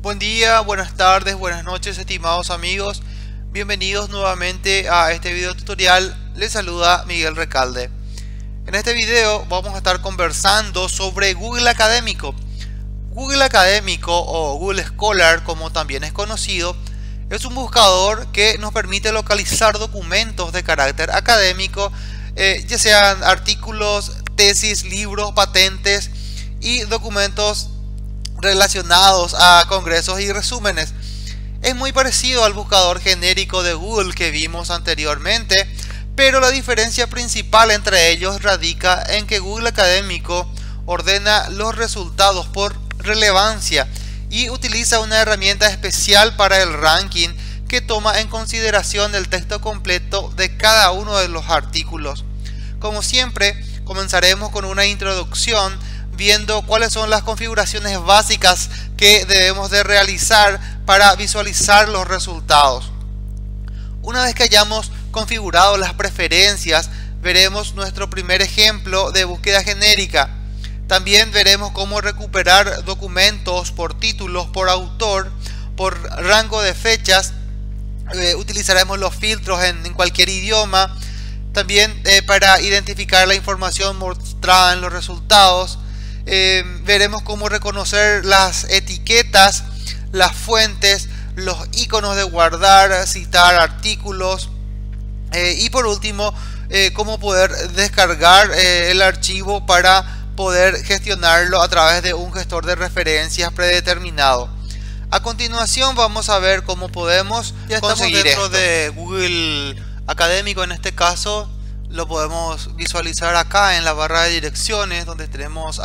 Buen día, buenas tardes, buenas noches, estimados amigos. Bienvenidos nuevamente a este video tutorial. Les saluda Miguel Recalde. En este video vamos a estar conversando sobre Google Académico. Google Académico o Google Scholar, como también es conocido, es un buscador que nos permite localizar documentos de carácter académico, ya sean artículos, tesis, libros, patentes y documentos relacionados a congresos y resúmenes. Es muy parecido al buscador genérico de Google que vimos anteriormente, pero la diferencia principal entre ellos radica en que Google Académico ordena los resultados por relevancia y utiliza una herramienta especial para el ranking que toma en consideración el texto completo de cada uno de los artículos. Como siempre, comenzaremos con una introducción viendo cuáles son las configuraciones básicas que debemos de realizar para visualizar los resultados. Una vez que hayamos configurado las preferencias, veremos nuestro primer ejemplo de búsqueda genérica. También veremos cómo recuperar documentos por títulos, por autor, por rango de fechas. Utilizaremos los filtros en cualquier idioma. También para identificar la información mostrada en los resultados. Veremos cómo reconocer las etiquetas, las fuentes, los iconos de guardar, citar artículos y por último cómo poder descargar el archivo para poder gestionarlo a través de un gestor de referencias predeterminado. A continuación vamos a ver cómo podemos conseguir dentro de Google Académico. En este caso lo podemos visualizar acá en la barra de direcciones, donde tenemos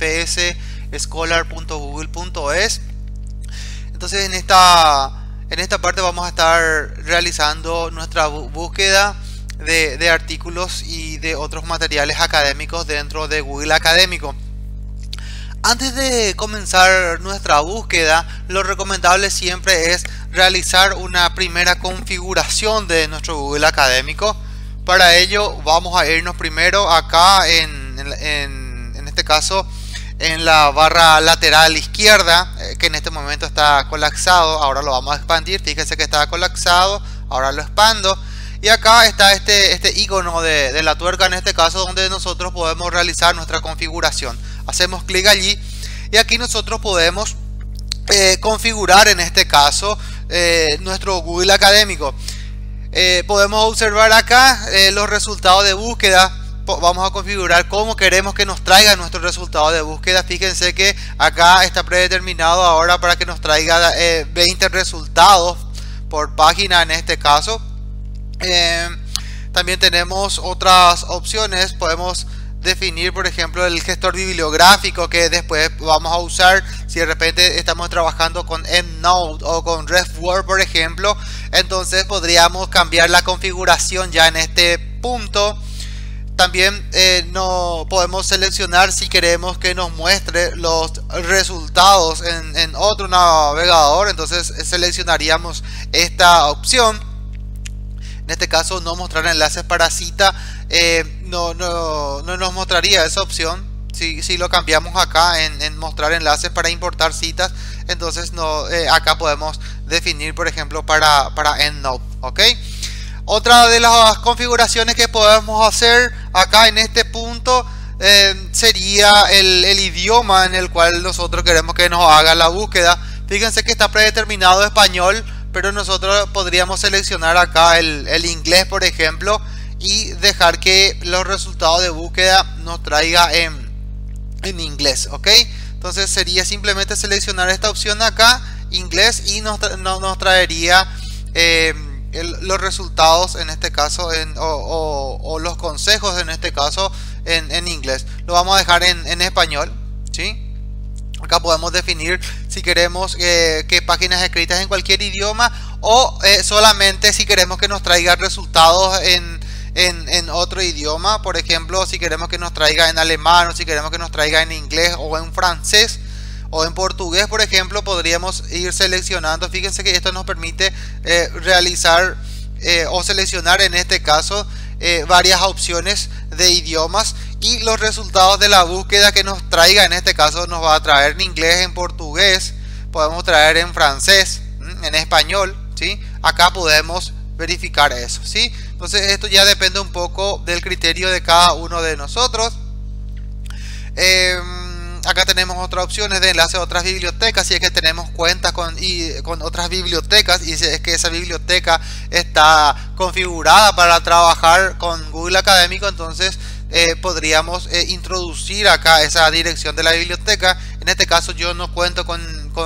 https://scholar.google.es. Entonces en esta parte vamos a estar realizando nuestra búsqueda de artículos y de otros materiales académicos dentro de Google Académico. Antes de comenzar nuestra búsqueda, lo recomendable siempre es realizar una primera configuración de nuestro Google Académico. Para ello vamos a irnos primero acá en este caso en la barra lateral izquierda, que en este momento está colapsado. Ahora lo vamos a expandir. Fíjense que estaba colapsado, ahora lo expando y acá está este icono de la tuerca, en este caso, donde nosotros podemos realizar nuestra configuración. Hacemos clic allí y aquí nosotros podemos configurar en este caso nuestro Google Académico. Podemos observar acá los resultados de búsqueda. Vamos a configurar cómo queremos que nos traiga nuestro resultado de búsqueda. Fíjense que acá está predeterminado ahora para que nos traiga 20 resultados por página en este caso. También tenemos otras opciones. Podemos definir, por ejemplo, el gestor bibliográfico que después vamos a usar si de repente estamos trabajando con EndNote o con RefWord, por ejemplo. Entonces podríamos cambiar la configuración ya en este punto. También no podemos seleccionar si queremos que nos muestre los resultados en otro navegador. Entonces seleccionaríamos esta opción. En este caso, no mostrar enlaces para cita, no nos mostraría esa opción. Si lo cambiamos acá en mostrar enlaces para importar citas, entonces acá podemos definir, por ejemplo, para EndNote. ¿Ok? Otra de las configuraciones que podemos hacer acá en este punto sería el idioma en el cual nosotros queremos que nos haga la búsqueda. Fíjense que está predeterminado español, pero nosotros podríamos seleccionar acá el inglés, por ejemplo, y dejar que los resultados de búsqueda nos traiga en inglés. ¿Ok? Entonces sería simplemente seleccionar esta opción acá, inglés, y nos traería los resultados en este caso o los consejos en este caso en inglés. Lo vamos a dejar en español, ¿sí? Acá podemos definir si queremos que páginas escritas en cualquier idioma o solamente si queremos que nos traiga resultados en otro idioma. Por ejemplo, si queremos que nos traiga en alemán, o si queremos que nos traiga en inglés o en francés o en portugués, por ejemplo, podríamos ir seleccionando. Fíjense que esto nos permite realizar o seleccionar en este caso varias opciones de idiomas, y los resultados de la búsqueda que nos traiga en este caso nos va a traer en inglés, en portugués, podemos traer en francés, en español, ¿sí? Acá podemos verificar eso, ¿sí? Entonces esto ya depende un poco del criterio de cada uno de nosotros. Acá tenemos otras opciones de enlace a otras bibliotecas. Si es que tenemos cuentas con otras bibliotecas y si es que esa biblioteca está configurada para trabajar con Google Académico, entonces podríamos introducir acá esa dirección de la biblioteca. En este caso yo no cuento con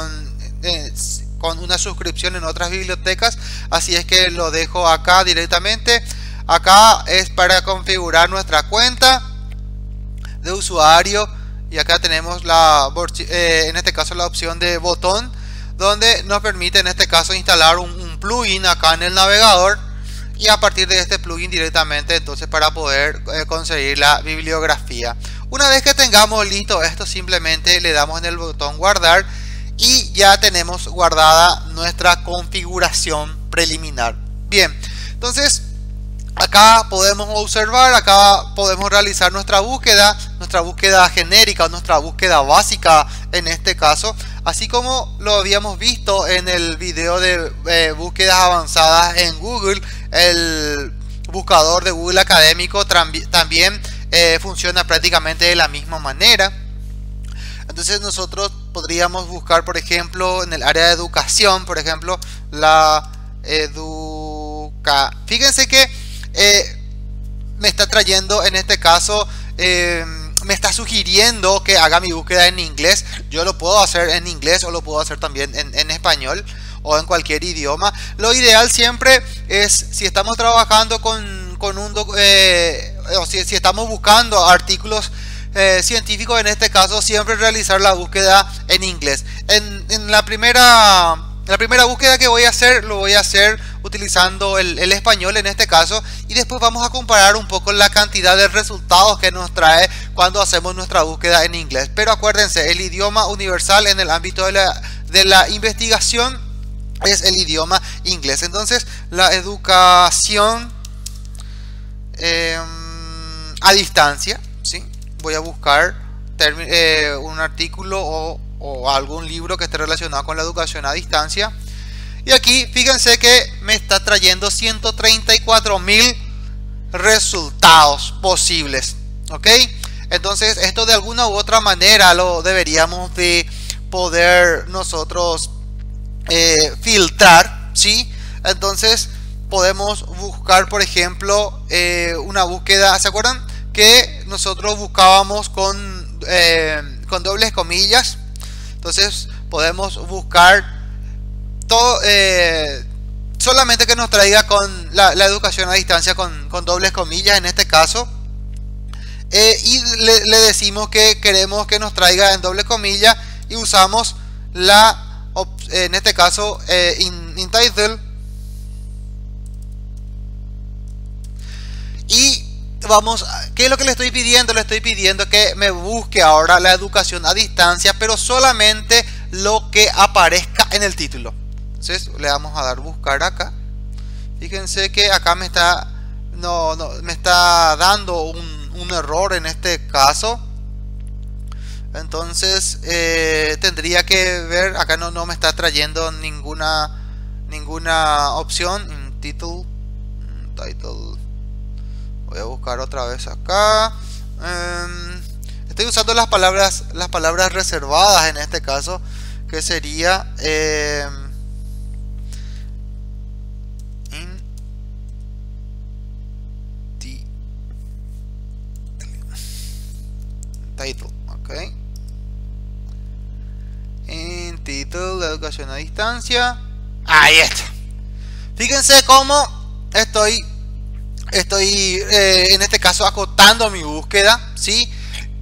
una suscripción en otras bibliotecas, así es que lo dejo acá directamente. Acá es para configurar nuestra cuenta de usuario y acá tenemos en este caso la opción de botón, donde nos permite en este caso instalar un plugin acá en el navegador, y a partir de este plugin directamente entonces para poder conseguir la bibliografía. Una vez que tengamos listo esto, simplemente le damos en el botón guardar y ya tenemos guardada nuestra configuración preliminar. Bien, entonces acá podemos observar, acá podemos realizar nuestra búsqueda genérica o nuestra búsqueda básica en este caso, así como lo habíamos visto en el video de búsquedas avanzadas en Google. El buscador de Google Académico también funciona prácticamente de la misma manera. Entonces nosotros podríamos buscar, por ejemplo, en el área de educación, por ejemplo, fíjense que me está trayendo en este caso, me está sugiriendo que haga mi búsqueda en inglés. Yo lo puedo hacer en inglés o lo puedo hacer también en español o en cualquier idioma. Lo ideal siempre es, si estamos trabajando o si estamos buscando artículos científicos, en este caso siempre realizar la búsqueda en inglés. En la primera búsqueda que voy a hacer, lo voy a hacer utilizando el español en este caso, y después vamos a comparar un poco la cantidad de resultados que nos trae cuando hacemos nuestra búsqueda en inglés. Pero acuérdense, el idioma universal en el ámbito de la investigación es el idioma inglés. Entonces la educación a distancia, ¿sí? Voy a buscar un artículo o algún libro que esté relacionado con la educación a distancia, y aquí fíjense que me está trayendo 134.000 resultados posibles, ¿ok? Entonces esto de alguna u otra manera lo deberíamos de poder nosotros filtrar, ¿sí? Entonces podemos buscar, por ejemplo, una búsqueda. ¿Se acuerdan que nosotros buscábamos con dobles comillas? Entonces podemos buscar todo, solamente que nos traiga con la educación a distancia con dobles comillas en este caso, y le decimos que queremos que nos traiga en doble comilla, y usamos en este caso in title, y vamos, ¿qué es lo que le estoy pidiendo? Le estoy pidiendo que me busque ahora la educación a distancia, pero solamente lo que aparezca en el título. Entonces le vamos a dar buscar acá. Fíjense que acá me está me está dando un error en este caso. Entonces tendría que ver, acá no me está trayendo ninguna opción. Title. Voy a buscar otra vez acá. Estoy usando las palabras reservadas en este caso, que sería title, ok. En título de educación a distancia. Ahí está. Fíjense cómo estoy en este caso acotando mi búsqueda, ¿sí?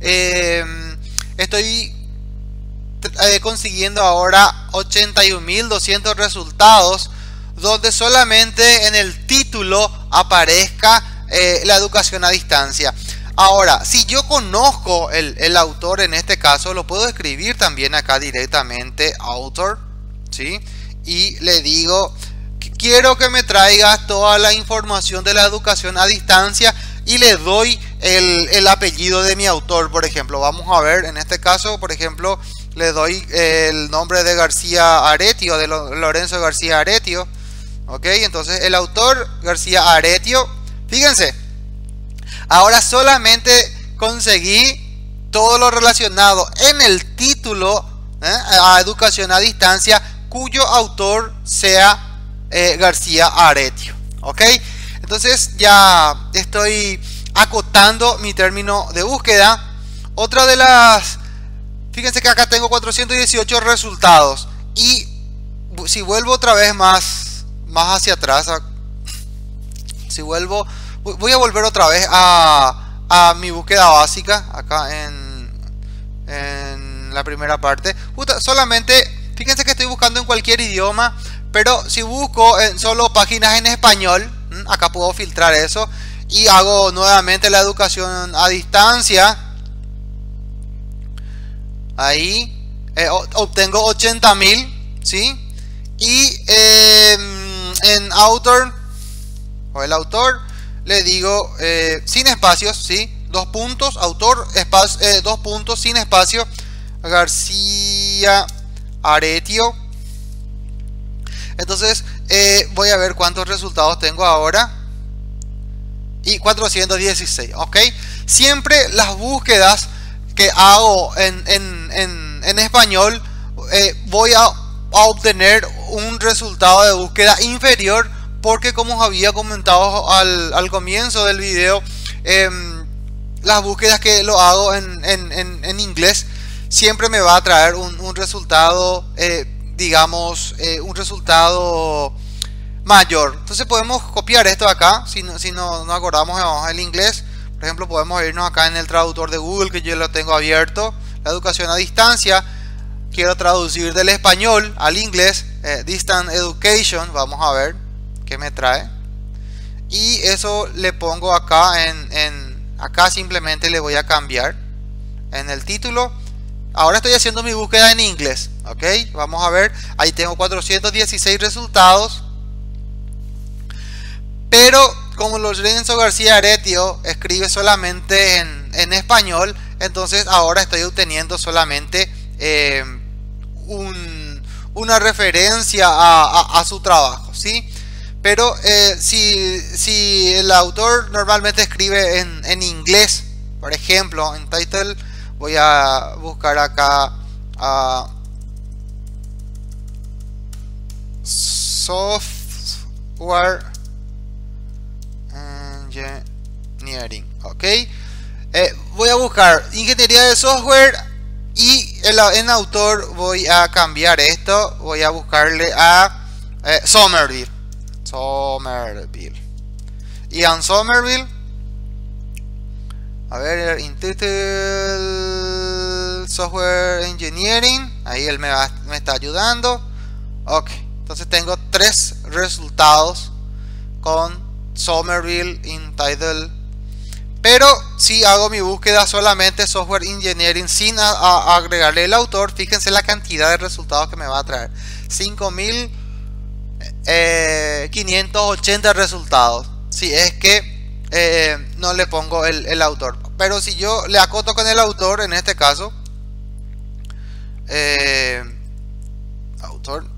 Estoy consiguiendo ahora 81.200 resultados, donde solamente en el título aparezca la educación a distancia. Ahora, si yo conozco el autor, en este caso lo puedo escribir también acá directamente, author, ¿sí? Y le digo que quiero que me traigas toda la información de la educación a distancia, y le doy el apellido de mi autor, por ejemplo. Vamos a ver, en este caso, por ejemplo, le doy el nombre de García Aretio, de Lorenzo García Aretio. Ok, entonces el autor García Aretio. Fíjense, ahora solamente conseguí todo lo relacionado en el título a educación a distancia cuyo autor sea García Aretio. Ok, entonces ya estoy acotando mi término de búsqueda. Otra de las, fíjense que acá tengo 418 resultados, y si vuelvo otra vez más hacia atrás, si vuelvo, voy a volver otra vez a mi búsqueda básica acá en la primera parte. Solamente fíjense que estoy buscando en cualquier idioma, pero si busco en solo páginas en español, acá puedo filtrar eso y hago nuevamente la educación a distancia. Ahí obtengo 80.000, ¿sí? Y en author o el autor le digo sin espacios, ¿sí? 2 puntos, autor, espacio, 2 puntos, sin espacio, García Aretio. Entonces voy a ver cuántos resultados tengo ahora. Y 416, ok. Siempre las búsquedas que hago en español, voy a obtener un resultado de búsqueda inferior, porque como os había comentado al comienzo del video, las búsquedas que lo hago en inglés siempre me va a traer un resultado, digamos, un resultado mayor. Entonces podemos copiar esto acá, si no acordamos el inglés. Por ejemplo, podemos irnos acá en el traductor de Google, que yo lo tengo abierto, la educación a distancia. Quiero traducir del español al inglés, Distant Education. Vamos a ver qué me trae. Y eso le pongo acá acá simplemente le voy a cambiar en el título. Ahora estoy haciendo mi búsqueda en inglés, ok. Vamos a ver, ahí tengo 416 resultados. Pero como Lorenzo García Aretio escribe solamente en español, entonces ahora estoy obteniendo solamente una referencia a su trabajo, ¿sí? Pero si el autor normalmente escribe en inglés, por ejemplo, en title, voy a buscar acá software engineering, ok. Voy a buscar ingeniería de software, y en autor voy a cambiar esto, voy a buscarle a Somerville. Y en Somerville, a ver, in title software engineering, ahí él me está ayudando. Ok, entonces tengo 3 resultados con Somerville in title. Pero si hago mi búsqueda solamente software engineering sin agregarle el autor, fíjense la cantidad de resultados que me va a traer: 5.580 resultados, si es que no le pongo el autor. Pero si yo le acoto con el autor, en este caso, autor,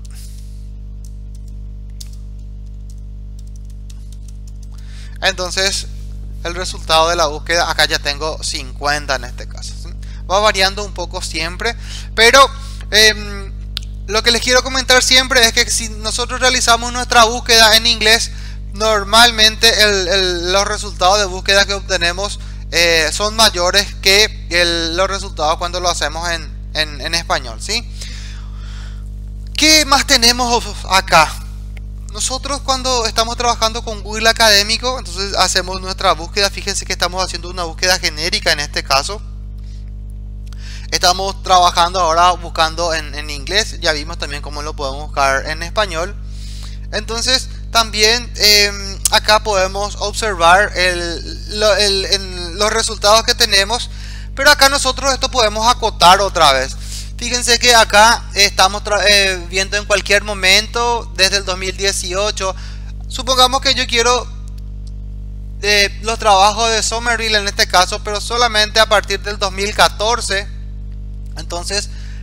entonces el resultado de la búsqueda, acá ya tengo 50 en este caso, ¿sí? Va variando un poco siempre, pero lo que les quiero comentar siempre es que si nosotros realizamos nuestra búsqueda en inglés, normalmente los resultados de búsqueda que obtenemos son mayores que los resultados cuando lo hacemos en español, ¿sí? ¿Qué más tenemos acá? Nosotros cuando estamos trabajando con Google Académico, entonces hacemos nuestra búsqueda. Fíjense que estamos haciendo una búsqueda genérica en este caso. Estamos trabajando ahora buscando en inglés. Ya vimos también cómo lo podemos buscar en español. Entonces también acá podemos observar los resultados que tenemos. Pero acá nosotros esto podemos acotar otra vez. Fíjense que acá estamos viendo en cualquier momento desde el 2018. Supongamos que yo quiero los trabajos de Somerville en este caso, pero solamente a partir del 2014. Entonces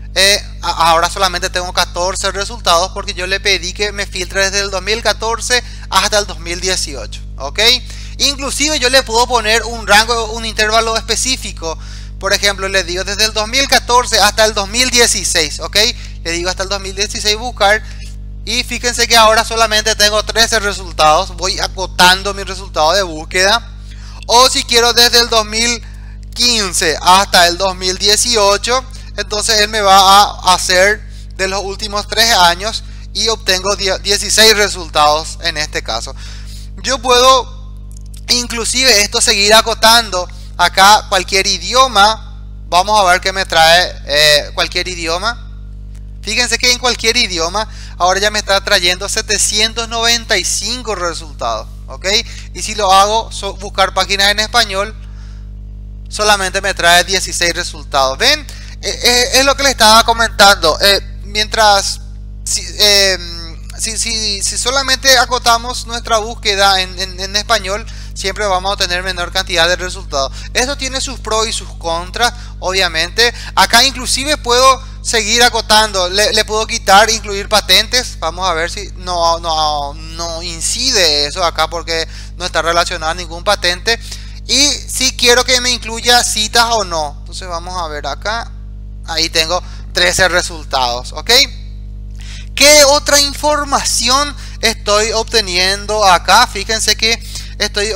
Ahora solamente tengo 14 resultados porque yo le pedí que me filtre desde el 2014 hasta el 2018, ¿ok? Inclusive yo le puedo poner un rango, un intervalo específico. Por ejemplo, le digo desde el 2014 hasta el 2016, ¿ok? Le digo hasta el 2016 buscar. Y fíjense que ahora solamente tengo 13 resultados. Voy acotando mi resultado de búsqueda. O si quiero desde el 2015 hasta el 2018, entonces él me va a hacer de los últimos 3 años y obtengo 16 resultados en este caso. Yo puedo inclusive esto seguir acotando acá cualquier idioma. Vamos a ver qué me trae cualquier idioma. Fíjense que en cualquier idioma ahora ya me está trayendo 795 resultados, ¿ok? Y si lo hago buscar páginas en español, solamente me trae 16 resultados. ¿Ven? Es lo que le estaba comentando. Mientras si solamente acotamos nuestra búsqueda en español, siempre vamos a tener menor cantidad de resultados. Esto tiene sus pros y sus contras, obviamente. Acá inclusive puedo seguir acotando. Le puedo quitar, incluir patentes. Vamos a ver si no incide eso acá porque no está relacionado a ningún patente. Y si quiero que me incluya citas o no. Entonces vamos a ver acá. Ahí tengo 13 resultados, ¿ok? ¿Qué otra información estoy obteniendo acá? Fíjense que estoy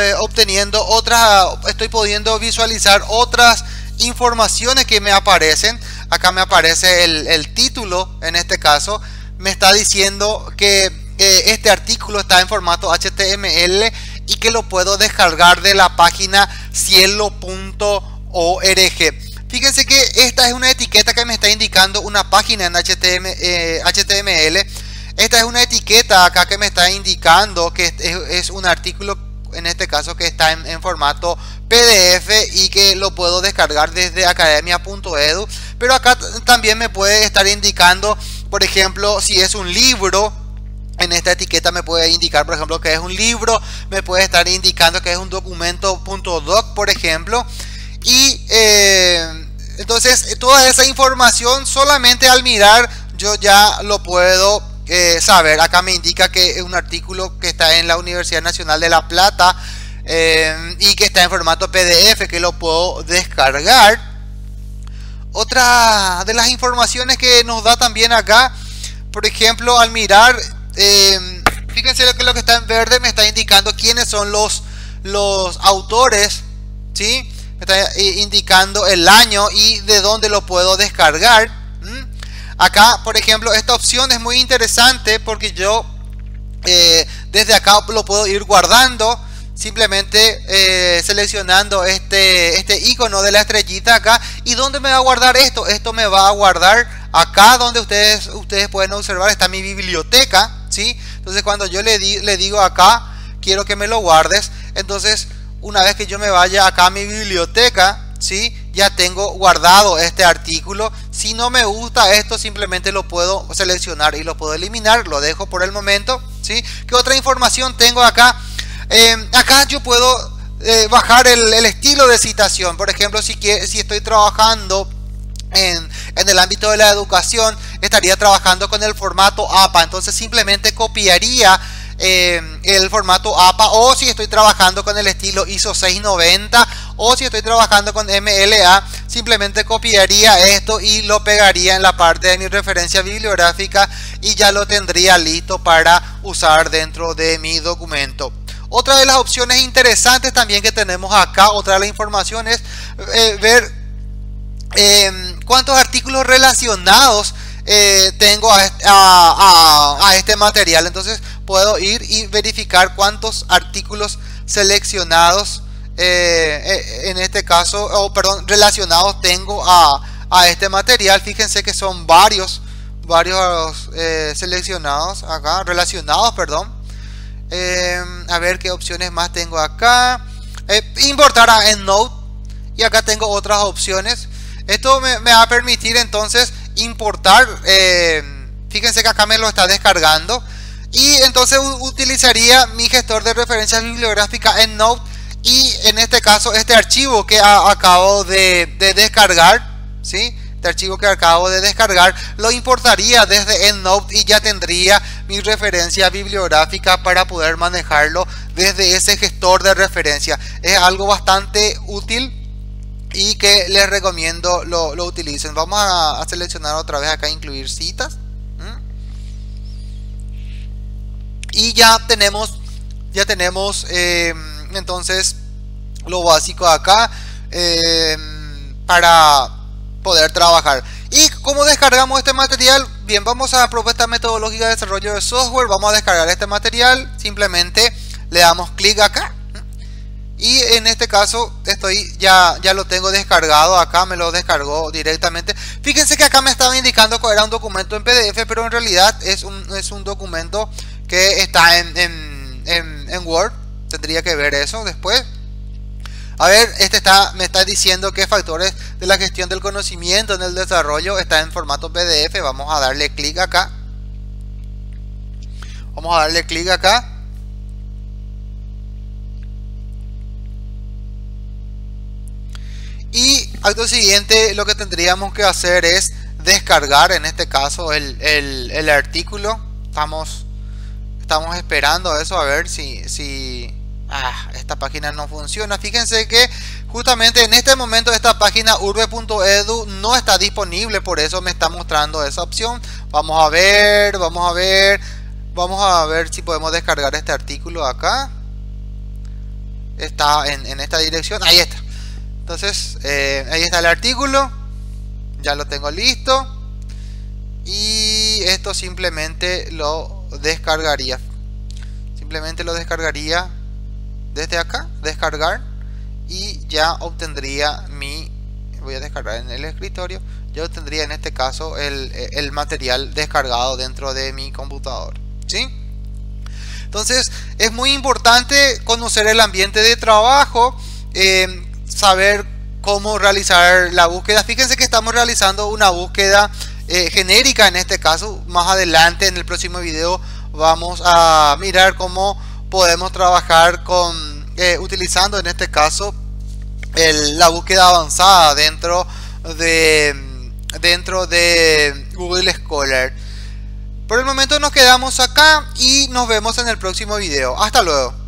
estoy pudiendo visualizar otras informaciones que me aparecen. Acá me aparece el título, en este caso me está diciendo que este artículo está en formato HTML y que lo puedo descargar de la página cielo.org. Fíjense que esta es una etiqueta que me está indicando una página en HTML. Esta es una etiqueta acá que me está indicando que es un artículo, en este caso, que está en formato PDF y que lo puedo descargar desde academia.edu. Pero acá también me puede estar indicando, por ejemplo, si es un libro. En esta etiqueta me puede indicar, por ejemplo, que es un libro. Me puede estar indicando que es un documento.doc, por ejemplo. Y entonces toda esa información solamente al mirar yo ya lo puedo saber. Acá me indica que es un artículo que está en la Universidad Nacional de La Plata y que está en formato PDF, que lo puedo descargar. Otra de las informaciones que nos da también acá, por ejemplo, al mirar, fíjense que lo que está en verde me está indicando quiénes son los autores, ¿sí? Me está indicando el año y de dónde lo puedo descargar. Acá, por ejemplo, esta opción es muy interesante porque yo desde acá lo puedo ir guardando, simplemente seleccionando este icono de la estrellita acá. ¿Y dónde me va a guardar esto? Esto me va a guardar acá donde ustedes pueden observar, está mi biblioteca, ¿sí? Entonces cuando yo le digo acá, quiero que me lo guardes, entonces una vez que yo me vaya acá a mi biblioteca, ¿sí? Ya tengo guardado este artículo. Si no me gusta esto, simplemente lo puedo seleccionar y lo puedo eliminar. Lo dejo por el momento, ¿sí? ¿Qué otra información tengo acá? Acá yo puedo bajar el estilo de citación. Por ejemplo, si estoy trabajando en el ámbito de la educación, estaría trabajando con el formato APA. Entonces simplemente copiaría el formato APA, o si estoy trabajando con el estilo ISO 690, o si estoy trabajando con MLA, simplemente copiaría esto y lo pegaría en la parte de mi referencia bibliográfica y ya lo tendría listo para usar dentro de mi documento. Otra de las opciones interesantes también que tenemos acá, otra de las informaciones, ver cuántos artículos relacionados tengo a este material. Entonces puedo ir y verificar cuántos artículos seleccionados en este caso, relacionados tengo a este material. Fíjense que son varios seleccionados acá, relacionados, perdón. A ver qué opciones más tengo acá. Importar a EndNote, y acá tengo otras opciones. Esto me va a permitir entonces importar. Fíjense que acá me lo está descargando, y entonces utilizaría mi gestor de referencias bibliográficas EndNote, y en este caso este archivo que acabo de descargar, ¿sí? este archivo que acabo de descargar, lo importaría desde EndNote y ya tendría mi referencia bibliográfica para poder manejarlo desde ese gestor de referencia. Es algo bastante útil y que les recomiendo lo utilicen. Vamos a seleccionar otra vez acá, incluir citas. Y ya tenemos entonces lo básico acá para poder trabajar. Y cómo descargamos este material. Bien, vamos a propuesta metodológica de desarrollo de software. Vamos a descargar este material. Simplemente le damos clic acá. Y en este caso ya lo tengo descargado. Acá me lo descargó directamente. Fíjense que acá me estaba indicando que era un documento en PDF, pero en realidad es un documento que está en Word. Tendría que ver eso después. A ver, me está diciendo que factores de la gestión del conocimiento en el desarrollo está en formato PDF. Vamos a darle clic acá. Y acto siguiente lo que tendríamos que hacer es descargar, en este caso, el artículo. Estamos esperando eso, a ver si esta página no funciona. Fíjense que justamente en este momento esta página urbe.edu no está disponible, por eso me está mostrando esa opción. Vamos a ver si podemos descargar este artículo acá. Está en esta dirección, ahí está. Entonces ahí está el artículo, ya lo tengo listo y esto simplemente lo descargaría desde acá, descargar, y ya obtendría voy a descargar en el escritorio, ya obtendría en este caso el material descargado dentro de mi computador, ¿sí? Entonces es muy importante conocer el ambiente de trabajo, saber cómo realizar la búsqueda. Fíjense que estamos realizando una búsqueda genérica en este caso. Más adelante en el próximo video vamos a mirar cómo podemos trabajar utilizando en este caso la búsqueda avanzada dentro de Google Scholar. Por el momento nos quedamos acá y nos vemos en el próximo video. Hasta luego.